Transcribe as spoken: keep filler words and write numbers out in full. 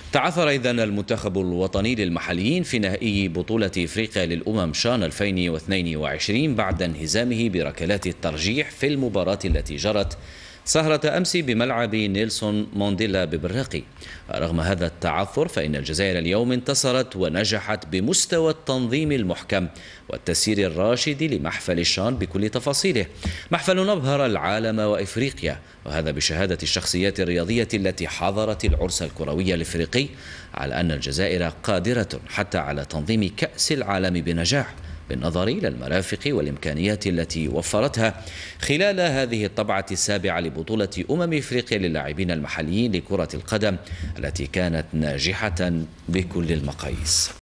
تعثر إذن المنتخب الوطني للمحليين في نهائي بطولة إفريقيا للأمم شان ألفين واثنين وعشرين بعد انهزامه بركلات الترجيح في المباراة التي جرت سهرة أمس بملعب نيلسون مانديلا ببراقي. رغم هذا التعثر فإن الجزائر اليوم انتصرت ونجحت بمستوى التنظيم المحكم والتسيير الراشد لمحفل الشان بكل تفاصيله، محفل أبهر العالم وإفريقيا، وهذا بشهادة الشخصيات الرياضية التي حضرت العرس الكروي الإفريقي على أن الجزائر قادرة حتى على تنظيم كأس العالم بنجاح، بالنظر إلى المرافق والإمكانيات التي وفرتها خلال هذه الطبعة السابعة لبطولة أمم إفريقيا للاعبين المحليين لكرة القدم التي كانت ناجحة بكل المقاييس.